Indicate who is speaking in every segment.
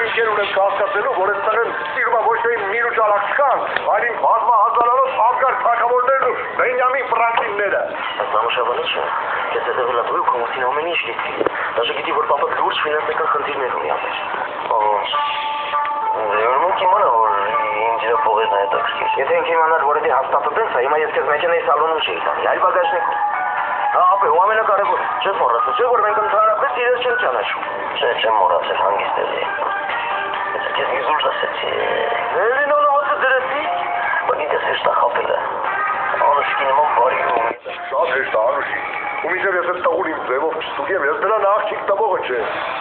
Speaker 1: გერუნებს გასკაცელო ვორესთან სირმა ვოშე მინუჭა ლახკან აი ბაზმა აზარალო აბგარ საკამორდენო ბენიამინ ფრანკლინერა
Speaker 2: Замушаваныча, это довольно был коммусина у меня шли. Даже где вот папа лучше финансовый континент у меня. Ну, кимона, инди поведная так сказать. Это кимона вроде автопотенция, и моя сказочная салон учится. Я и багажник. А, у меня карабу. Что смотришь? Что говорим, как твоя престиж чем тянешь? Чем мораться, ангистели. Это тебе не нужно сети. Ну, вот это дыры. Багите се что хапила. Он скинем баригу.
Speaker 1: Շատ հեշտ է անուշի ու մինչև ես այդ տաղուր իմ ձևով չստուգեմ ես դրան աղջիկ տամողը չէ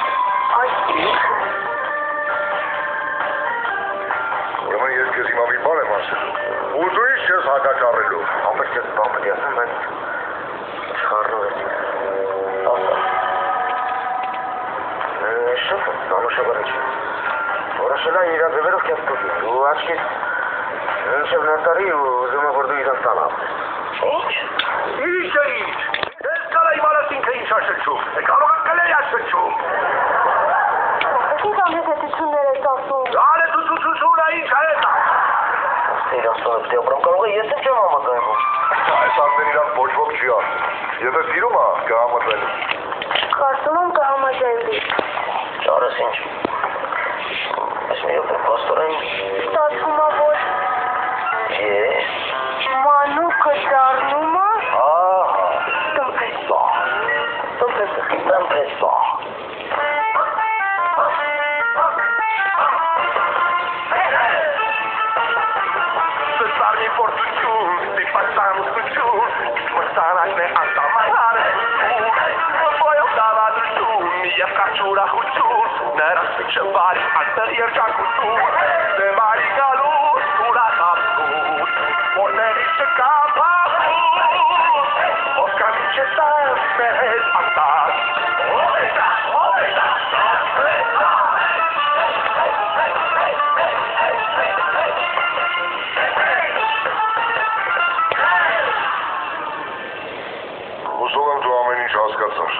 Speaker 1: ուրեմն ես քեզ հիմա մի բան եմ ասել ուզում ես չես հակաճառելու
Speaker 2: ապա ես բապի ասեմ բայց չառնու ես ասա շուտ անուշաբարիչ որոշելա իր ձևերով քեզ ստուգի ու աչքից մինչև նստարի ուզում եմ որ դու իրան ստանալ Ինչ?
Speaker 1: Ես կարա իմանաս ինքը ինչ աշրջում, կարող եմ կլեի աշրջում
Speaker 3: Ինչ անհետեցություններ ես ասում
Speaker 1: Ալե դու ինչ այդ
Speaker 2: Սիրասոնը պտի ապրամ կարող է ես եմ համակայվում
Speaker 1: Այս արդեն իրան ոչ ոք չի ասում Եթե սիրում է կհամաձայնի
Speaker 3: Կարծում եմ կհամաձայնվի
Speaker 2: Ճարս ինչ Ես մի օգն պաստորեն
Speaker 3: Ստացվում է որ
Speaker 2: Ես
Speaker 3: Մանուկը դառնում է
Speaker 2: Տնպեսա
Speaker 1: Սստարնի պորտություն, ստիպասան ուսկություն, մստանակ է անտամայար Բոյով դավադրություն, և կարճուրախություն, ներասը չվարի անտր երջակություն Դեմարի գալուս, ուրախապություն, որների չկա փախություն Ոսկանի չետար, մեհեզ ատար Ուզում եմ դու ամեն ինչ հասկացար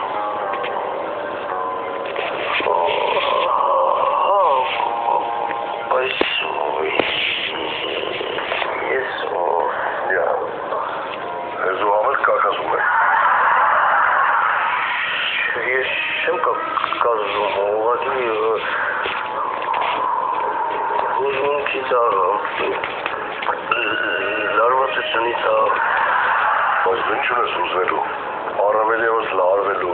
Speaker 2: Բայց ես
Speaker 1: Ես ու համել կակասում է
Speaker 2: Ես չեմ կազում ուղղակի հուզմունքից լարվածությունից
Speaker 1: Բայց դու ինչ ունես ուզվելու, առավել ևս լարվելու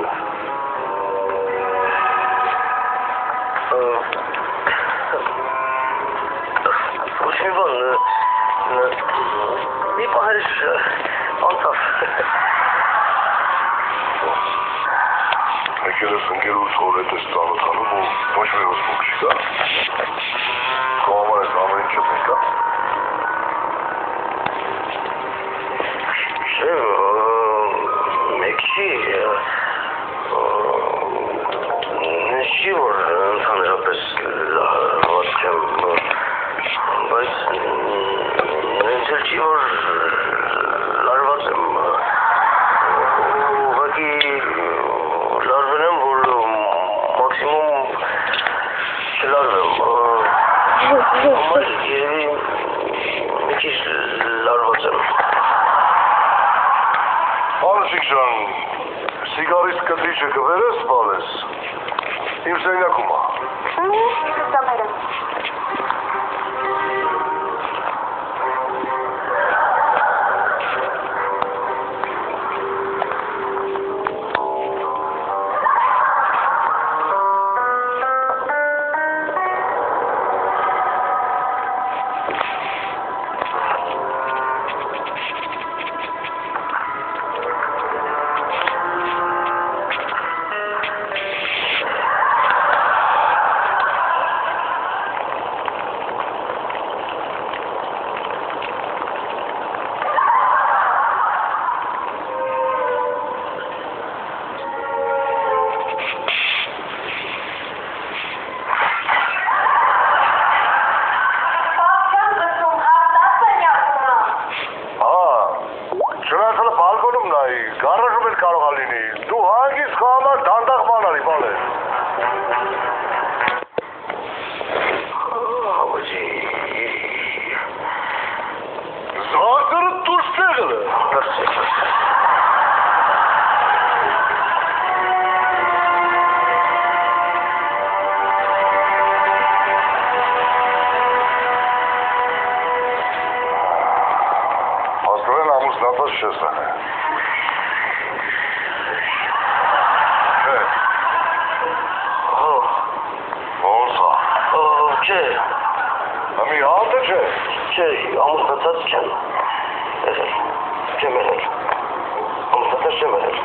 Speaker 2: Ոչ մի բան մի պահեր անցավ
Speaker 1: Եկել ես ընկերուց որ հետ ես ծանոթանում ու ոչ մի հոսմունք չի կա Քո համար ես ամեն ինչը պետք է
Speaker 2: Մեկի Չի որ ընդհանրապես լավացք եմ բայց ինձ էլ չի որ լարված եմ ուղղակի լարվել եմ որ մաքսիմում չլարվեմ համար երևի մի քիչ լարված եմ
Speaker 1: Անուշիկ ջան, սիգարից կտրիչը կվերես բալես Իմ սենյակում է
Speaker 3: Ստամերը
Speaker 2: Բուժելը։
Speaker 1: Աստորեն ամուսնացած չես եղել։ Չէ։ Ո՞նց է։
Speaker 2: Չէ,
Speaker 1: Ամի հատը չէ։
Speaker 2: չէ, ամուսնացած չեմ։ Եղել, չեմ եղել։ Ամուսնացած չեմ եղել։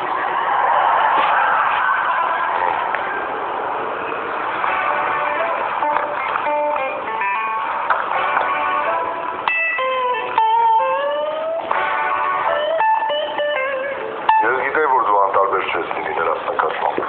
Speaker 1: Ես գիտեի, որ դու անտարբեր չես լինի նրանց նկատմամբ։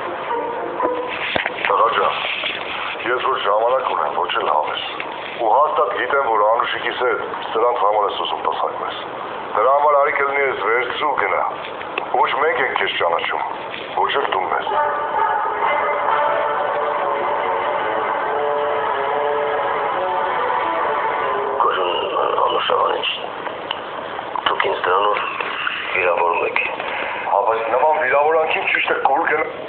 Speaker 1: Տղա ջան, ես որ ժամանակ ունեմ, ոչ էլ հավես։ Ու հաստատ գիտեմ, որ Անուշիկիս հետ սրանց համար ես ուզում պսակվես։ Դրա համար արի կլինի ես վերցրու գնա։ Ոչ մենք ենք քեզ ճանաչում, ոչ էլ դու մեզ։
Speaker 2: Կորուն Անուշավանիչ, դուք ինձ դրանով վիրավորում եք։
Speaker 1: Բայց նման վիրավորանքին ճիշտ է կուր գնա։